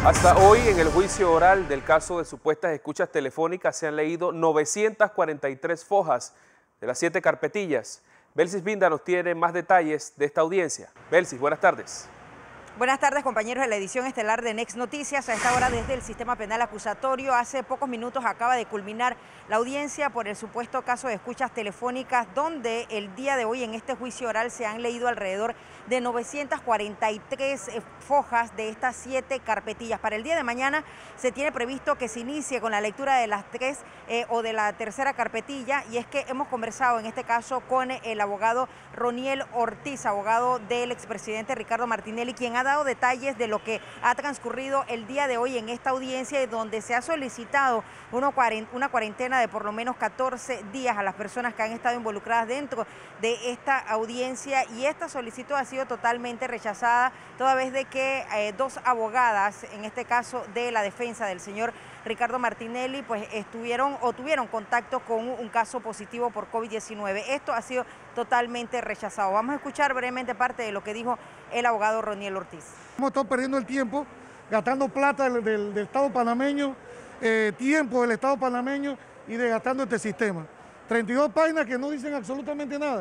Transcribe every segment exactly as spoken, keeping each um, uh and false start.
Hasta hoy, en el juicio oral del caso de supuestas escuchas telefónicas, se han leído novecientas cuarenta y tres fojas de las siete carpetillas. Belsis Binda nos tiene más detalles de esta audiencia. Belsis, buenas tardes. Buenas tardes, compañeros de la edición estelar de Next Noticias. A esta hora, desde el sistema penal acusatorio, hace pocos minutos acaba de culminar la audiencia por el supuesto caso de escuchas telefónicas, donde el día de hoy en este juicio oral se han leído alrededor de novecientas cuarenta y tres fojas de estas siete carpetillas. Para el día de mañana se tiene previsto que se inicie con la lectura de las tres eh, o de la tercera carpetilla, y es que hemos conversado en este caso con el abogado Roniel Ortiz, abogado del expresidente Ricardo Martinelli, quien ha dado detalles de lo que ha transcurrido el día de hoy en esta audiencia, donde se ha solicitado una cuarentena de por lo menos catorce días a las personas que han estado involucradas dentro de esta audiencia, y esta solicitud ha sido totalmente rechazada, toda vez de que eh, dos abogadas, en este caso de la defensa del señor Ricardo Martinelli, pues estuvieron o tuvieron contacto con un caso positivo por COVID diecinueve. Esto ha sido totalmente rechazado. Vamos a escuchar brevemente parte de lo que dijo el abogado Roniel Ortiz. Hemos estado perdiendo el tiempo, gastando plata del, del, del Estado panameño, eh, tiempo del Estado panameño y desgastando este sistema. treinta y dos páginas que no dicen absolutamente nada.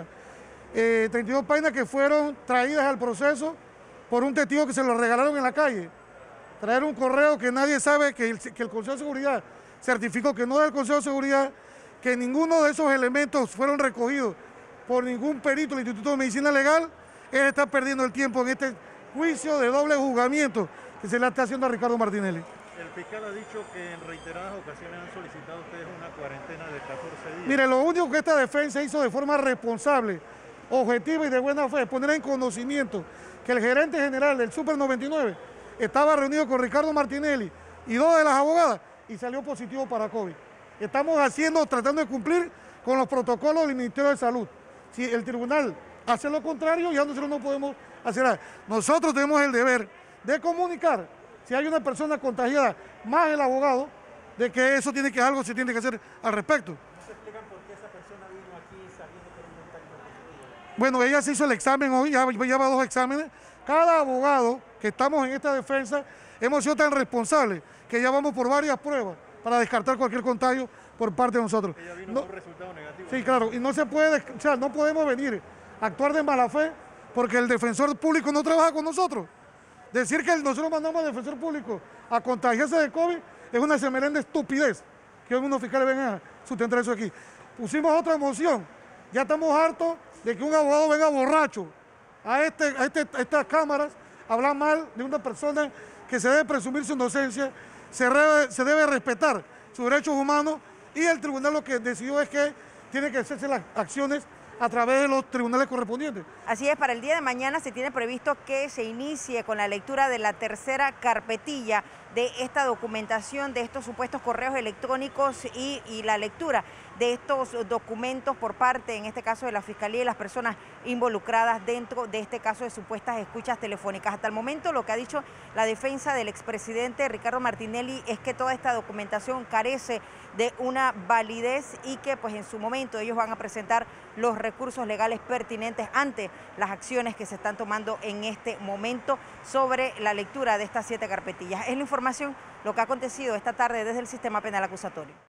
Eh, treinta y dos páginas que fueron traídas al proceso por un testigo que se lo regalaron en la calle. Traer un correo que nadie sabe, que el, que el Consejo de Seguridad certificó que no es del Consejo de Seguridad, que ninguno de esos elementos fueron recogidos por ningún perito del Instituto de Medicina Legal. Él está perdiendo el tiempo en este juicio de doble juzgamiento que se le está haciendo a Ricardo Martinelli. El fiscal ha dicho que en reiteradas ocasiones han solicitado ustedes una cuarentena de catorce días. Mire, lo único que esta defensa hizo de forma responsable, objetiva y de buena fe es poner en conocimiento que el gerente general del Super noventa y nueve estaba reunido con Ricardo Martinelli y dos de las abogadas y salió positivo para COVID. Estamos haciendo, tratando de cumplir con los protocolos del Ministerio de Salud. Si el tribunal hace lo contrario, ya nosotros no podemos hacer nada. Nosotros tenemos el deber de comunicar si hay una persona contagiada, más el abogado, de que eso tiene que algo se tiene que hacer al respecto. ¿No se explican por qué esa persona vino aquí sabiendo que era un contacto positivo? Bueno, ella se hizo el examen hoy, ya lleva dos exámenes. Cada abogado que estamos en esta defensa hemos sido tan responsables que ya vamos por varias pruebas para descartar cualquier contagio por parte de nosotros. Ella vino no, con un resultado negativo. Sí, claro, y no se puede, o sea, no podemos venir a actuar de mala fe porque el defensor público no trabaja con nosotros. Decir que nosotros mandamos al defensor público a contagiarse de COVID es una semerenda estupidez que unos fiscales vengan a sustentar eso aquí. Pusimos otra moción, ya estamos hartos de que un abogado venga borracho a, este, a, este, a estas cámaras a hablar mal de una persona que se debe presumir su inocencia, se debe, se debe respetar sus derechos humanos, y el tribunal lo que decidió es que tiene que hacerse las acciones a través de los tribunales correspondientes. Así es, para el día de mañana se tiene previsto que se inicie con la lectura de la tercera carpetilla de esta documentación, de estos supuestos correos electrónicos y, y la lectura de estos documentos por parte, en este caso, de la Fiscalía y las personas involucradas dentro de este caso de supuestas escuchas telefónicas. Hasta el momento, lo que ha dicho la defensa del expresidente Ricardo Martinelli es que toda esta documentación carece de una validez y que pues en su momento ellos van a presentar los recursos legales pertinentes ante las acciones que se están tomando en este momento sobre la lectura de estas siete carpetillas. Es la información, lo que ha acontecido esta tarde desde el sistema penal acusatorio.